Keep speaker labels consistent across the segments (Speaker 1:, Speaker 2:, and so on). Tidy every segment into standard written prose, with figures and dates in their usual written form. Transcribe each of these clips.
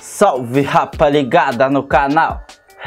Speaker 1: Salve rapa ligada no canal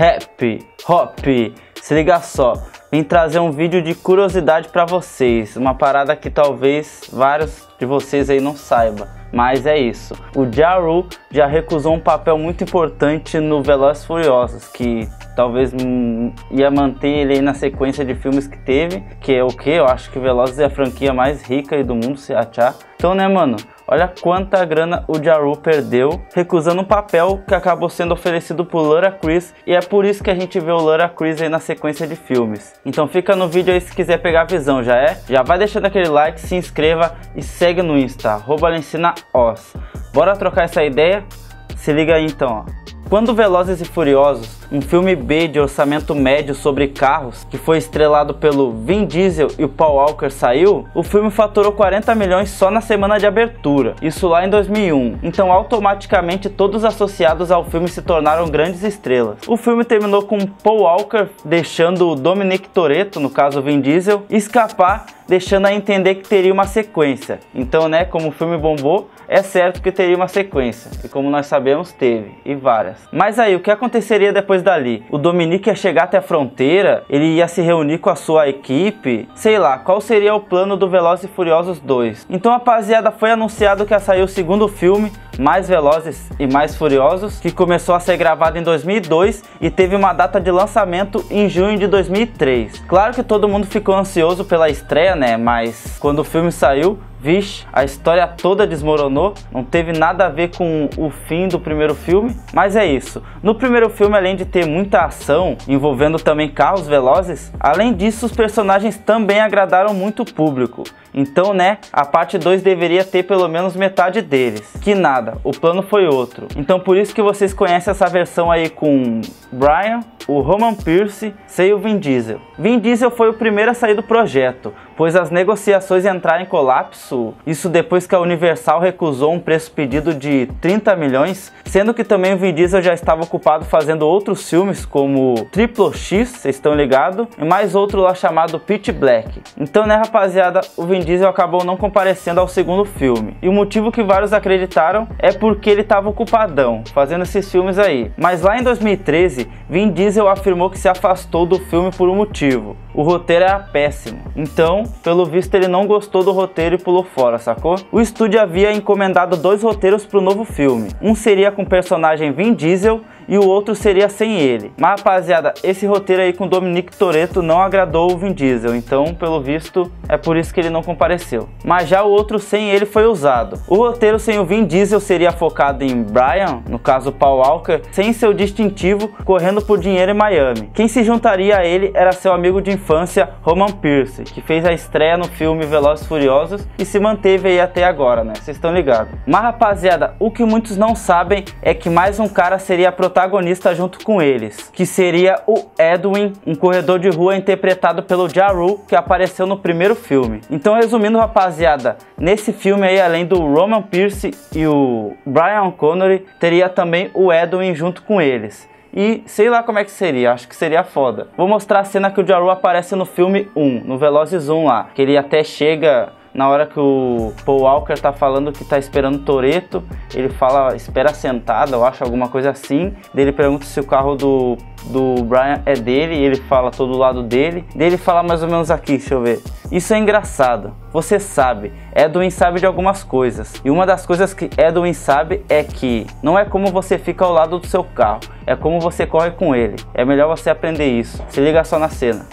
Speaker 1: Rap Hop. Se liga só, vim trazer um vídeo de curiosidade pra vocês, uma parada que talvez vários de vocês aí não saibam, mas é isso. O Ja Rule já recusou um papel muito importante no Velozes e Furiosos, que talvez ia manter ele aí na sequência de filmes que teve, que é o que? Eu acho que Velozes é a franquia mais rica aí do mundo, se achar. Então, né, mano? Olha quanta grana o Ja Rule perdeu recusando um papel que acabou sendo oferecido por Ludacris, e é por isso que a gente vê o Ludacris aí na sequência de filmes. Então fica no vídeo aí se quiser pegar a visão, já é? Já vai deixando aquele like, se inscreva e segue no Insta, @LencinaOs. Bora trocar essa ideia? Se liga aí então, ó. Quando Velozes e Furiosos, um filme B de orçamento médio sobre carros, que foi estrelado pelo Vin Diesel e o Paul Walker, saiu, o filme faturou 40 milhões só na semana de abertura, isso lá em 2001. Então automaticamente todos os associados ao filme se tornaram grandes estrelas. O filme terminou com Paul Walker deixando o Dominic Toretto, no caso Vin Diesel, escapar, deixando a entender que teria uma sequência. Então, né, como o filme bombou, é certo que teria uma sequência, e como nós sabemos, teve, e várias. Mas aí, o que aconteceria depois dali? O Dominic ia chegar até a fronteira? Ele ia se reunir com a sua equipe? Sei lá, qual seria o plano do Velozes e Furiosos 2? Então, rapaziada, foi anunciado que ia sair o segundo filme, Mais Velozes e Mais Furiosos, que começou a ser gravado em 2002 e teve uma data de lançamento em junho de 2003. Claro que todo mundo ficou ansioso pela estreia, né? Mas quando o filme saiu, vixe, a história toda desmoronou, não teve nada a ver com o fim do primeiro filme, mas é isso. No primeiro filme, além de ter muita ação, envolvendo também carros velozes, além disso, os personagens também agradaram muito o público. Então, né, a parte 2 deveria ter pelo menos metade deles. Que nada, o plano foi outro. Então por isso que vocês conhecem essa versão aí com Brian, o Roman Pierce e o Vin Diesel. Vin Diesel foi o primeiro a sair do projeto, pois as negociações entraram em colapso, isso depois que a Universal recusou um preço pedido de 30 milhões, sendo que também o Vin Diesel já estava ocupado fazendo outros filmes como Triple X, vocês estão ligados, e mais outro lá chamado Pitch Black. Então, né, rapaziada, o Vin Diesel acabou não comparecendo ao segundo filme, e o motivo que vários acreditaram é porque ele estava ocupadão, fazendo esses filmes aí. Mas lá em 2013, Vin Diesel afirmou que se afastou do filme por um motivo: o roteiro era péssimo. Então, pelo visto, ele não gostou do roteiro e pulou fora, sacou? O estúdio havia encomendado 2 roteiros para o novo filme. Um seria com o personagem Vin Diesel e o outro seria sem ele. Mas, rapaziada, esse roteiro aí com Dominic Toretto não agradou o Vin Diesel, então, pelo visto, é por isso que ele não compareceu. Mas já o outro sem ele foi usado. O roteiro sem o Vin Diesel seria focado em Brian, no caso Paul Walker, sem seu distintivo, correndo por dinheiro em Miami. Quem se juntaria a ele era seu amigo de infância, Roman Pierce, que fez a estreia no filme Velozes e Furiosos e se manteve aí até agora, né? Vocês estão ligados. Mas, rapaziada, o que muitos não sabem é que mais um cara seria protagonista junto com eles, que seria o Edwin, um corredor de rua interpretado pelo Ja Rule, que apareceu no primeiro filme. Então, resumindo, rapaziada, nesse filme aí, além do Roman Pierce e o Brian Connery, teria também o Edwin junto com eles. E sei lá como é que seria, acho que seria foda. Vou mostrar a cena que o Ja Rule aparece no filme 1, no Velozes 1 lá, que ele até chega na hora que o Paul Walker tá falando que tá esperando o Toretto, ele fala, espera sentada, eu acho, alguma coisa assim. Daí ele pergunta se o carro do Brian é dele, e ele fala todo lado dele. Daí ele fala mais ou menos aqui, deixa eu ver. Isso é engraçado, você sabe, Edwin sabe de algumas coisas. E uma das coisas que Edwin sabe é que não é como você fica ao lado do seu carro, é como você corre com ele. É melhor você aprender isso. Se liga só na cena.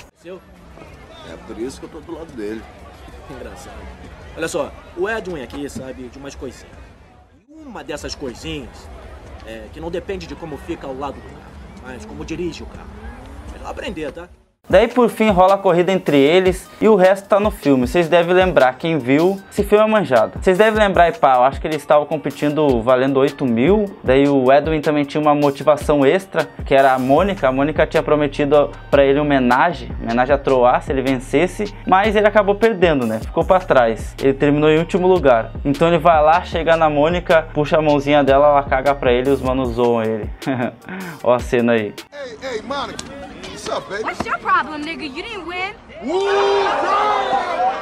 Speaker 2: É por isso que eu tô do lado dele.
Speaker 3: Engraçado. Olha só, o Edwin aqui sabe de umas coisinhas. E uma dessas coisinhas é que não depende de como fica ao lado do carro, mas como dirige o carro. Melhor aprender, tá?
Speaker 1: Daí por fim rola a corrida entre eles e o resto tá no filme. Vocês devem lembrar, quem viu, esse filme é manjado. Vocês devem lembrar, e pá, eu acho que eles estavam competindo valendo 8 mil. Daí o Edwin também tinha uma motivação extra, que era a Mônica. A Mônica tinha prometido pra ele uma homenagem a Troar se ele vencesse, mas ele acabou perdendo, né? Ficou pra trás. Ele terminou em último lugar. Então ele vai lá, chega na Mônica, puxa a mãozinha dela, ela caga pra ele e os manos zoam ele. Ó a cena aí.
Speaker 2: Hey, Monica. What's up, baby?
Speaker 4: What's your problem, nigga? You didn't win.
Speaker 2: Woo, girl!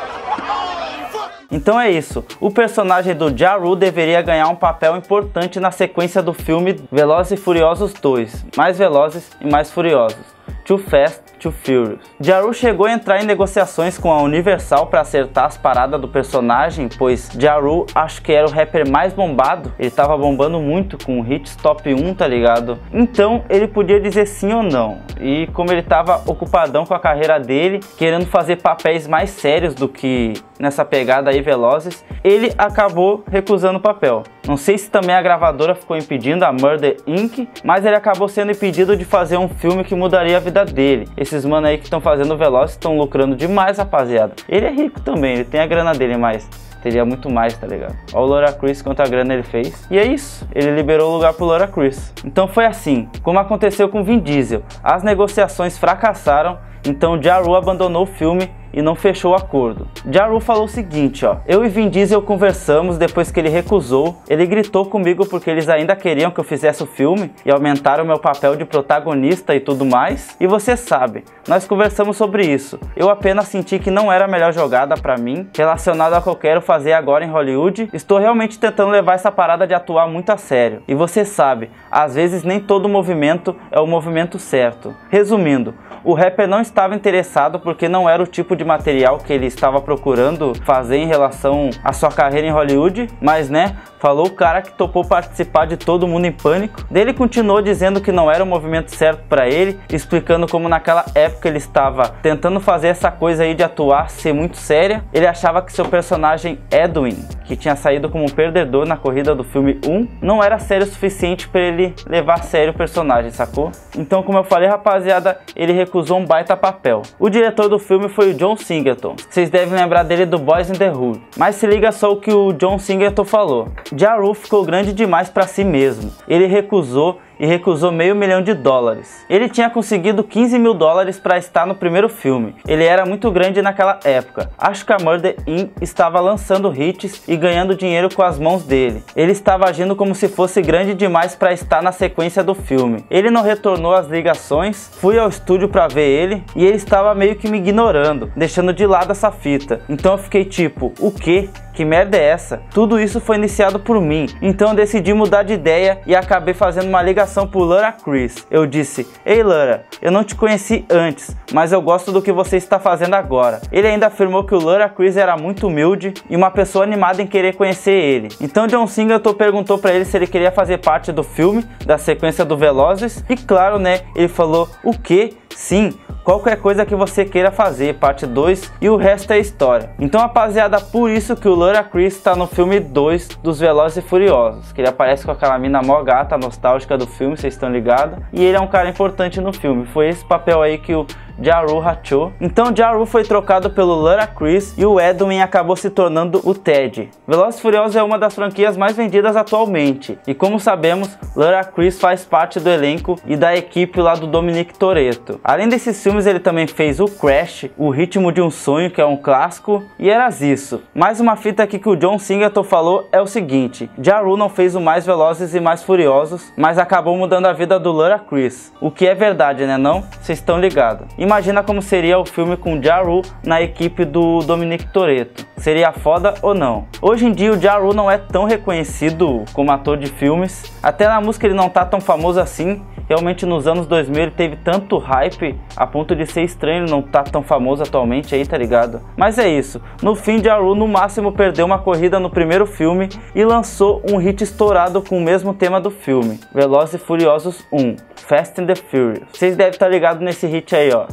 Speaker 1: Então é isso, o personagem do Ja Rule deveria ganhar um papel importante na sequência do filme Velozes e Furiosos 2, Mais Velozes e Mais Furiosos, Too Fast, Too Furious. Ja Rule chegou a entrar em negociações com a Universal para acertar as paradas do personagem, pois Ja Rule acho que era o rapper mais bombado, ele tava bombando muito com hits top 1, tá ligado? Então ele podia dizer sim ou não, e como ele tava ocupadão com a carreira dele, querendo fazer papéis mais sérios do que nessa pegada aí Velozes, ele acabou recusando o papel. Não sei se também a gravadora ficou impedindo, a Murder Inc., mas ele acabou sendo impedido de fazer um filme que mudaria a vida dele. Esses mano aí que estão fazendo Velozes estão lucrando demais, rapaziada. Ele é rico também, ele tem a grana dele, mas teria muito mais, tá ligado? Olha o Ludacris, quanta grana ele fez. E é isso, ele liberou o lugar pro Ludacris. Então foi assim, como aconteceu com Vin Diesel. As negociações fracassaram, então Ja Rule abandonou o filme e não fechou o acordo. Ja Rule falou o seguinte, ó: eu e Vin Diesel conversamos depois que ele recusou, ele gritou comigo porque eles ainda queriam que eu fizesse o filme e aumentaram meu papel de protagonista e tudo mais, e você sabe, nós conversamos sobre isso, eu apenas senti que não era a melhor jogada pra mim, relacionado ao que eu quero fazer agora em Hollywood, estou realmente tentando levar essa parada de atuar muito a sério, e você sabe, às vezes nem todo movimento é o movimento certo. Resumindo, o rapper não estava interessado porque não era o tipo de material que ele estava procurando fazer em relação à sua carreira em Hollywood, mas né, falou o cara que topou participar de Todo Mundo em Pânico. Ele continuou dizendo que não era o movimento certo para ele, explicando como naquela época ele estava tentando fazer essa coisa aí de atuar, ser muito séria. Ele achava que seu personagem Edwin, que tinha saído como um perdedor na corrida do filme 1, não era sério o suficiente para ele levar a sério o personagem, sacou? Então, como eu falei, rapaziada, ele recusou um baita papel. O diretor do filme foi o John Singleton. Vocês devem lembrar dele do Boys in the Hood. Mas se liga só o que o John Singleton falou. Ja Rule ficou grande demais para si mesmo. Ele recusou $500 mil. Ele tinha conseguido $15 mil para estar no primeiro filme. Ele era muito grande naquela época. Acho que a Murder Inc. estava lançando hits e ganhando dinheiro com as mãos dele. Ele estava agindo como se fosse grande demais para estar na sequência do filme. Ele não retornou às ligações, fui ao estúdio para ver ele e ele estava meio que me ignorando, deixando de lado essa fita. Então eu fiquei tipo, o quê? Que merda é essa? Tudo isso foi iniciado por mim. Então eu decidi mudar de ideia e acabei fazendo uma ligação pro Ludacris. Eu disse: ei Lura, eu não te conheci antes, mas eu gosto do que você está fazendo agora. Ele ainda afirmou que o Ludacris era muito humilde e uma pessoa animada em querer conhecer ele. Então John Singleton perguntou pra ele se ele queria fazer parte do filme, da sequência do Velozes. E claro, né, ele falou: o quê? Sim, qualquer coisa que você queira fazer, parte 2, e o resto é história. Então, rapaziada, por isso que o Ludacris está no filme 2 dos Velozes e Furiosos, que ele aparece com aquela mina mó gata, nostálgica do filme, vocês estão ligados? E ele é um cara importante no filme, foi esse papel aí que o Ja Rule rachou. Então Ja Rule foi trocado pelo Ludacris e o Edwin acabou se tornando o Ted. Velozes e Furiosos é uma das franquias mais vendidas atualmente, e como sabemos, Ludacris faz parte do elenco e da equipe lá do Dominic Toretto. Além desses filmes, ele também fez o Crash, O Ritmo de um Sonho, que é um clássico, e era isso. Mais uma fita aqui que o John Singleton falou é o seguinte: Ja Rule não fez o Mais Velozes e Mais Furiosos, mas acabou mudando a vida do Ludacris. O que é verdade, né não? Vocês estão ligados. Imagina como seria o filme com Ja Rule na equipe do Dominic Toretto. Seria foda ou não? Hoje em dia o Ja Rule não é tão reconhecido como ator de filmes. Até na música ele não tá tão famoso assim. Realmente nos anos 2000 ele teve tanto hype a ponto de ser estranho ele não tá tão famoso atualmente aí, tá ligado? Mas é isso. No fim, Ja Rule no máximo perdeu uma corrida no primeiro filme e lançou um hit estourado com o mesmo tema do filme, Velozes e Furiosos 1, Fast and the Furious. Vocês devem estar ligados nesse hit aí, ó.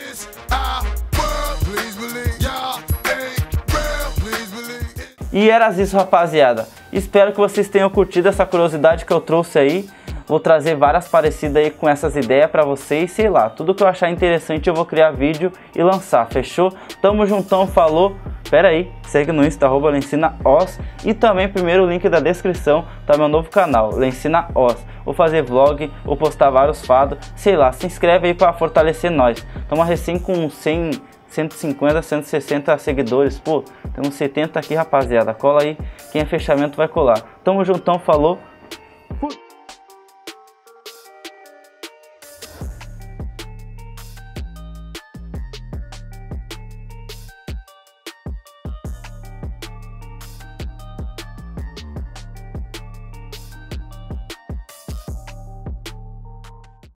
Speaker 1: E era isso, rapaziada. Espero que vocês tenham curtido essa curiosidade que eu trouxe aí. Vou trazer várias parecidas aí com essas ideias pra vocês, sei lá. Tudo que eu achar interessante eu vou criar vídeo e lançar, fechou? Tamo juntão, falou. Pera aí, segue no Insta, @LencinaOz. E também, primeiro link da descrição, tá meu novo canal, LencinaOz. Vou fazer vlog, vou postar vários fados, sei lá. Se inscreve aí pra fortalecer nós. Tamo recém com 150, 160 seguidores. Pô, temos 70 aqui, rapaziada. Cola aí, quem é fechamento vai colar. Tamo juntão, falou. Fui.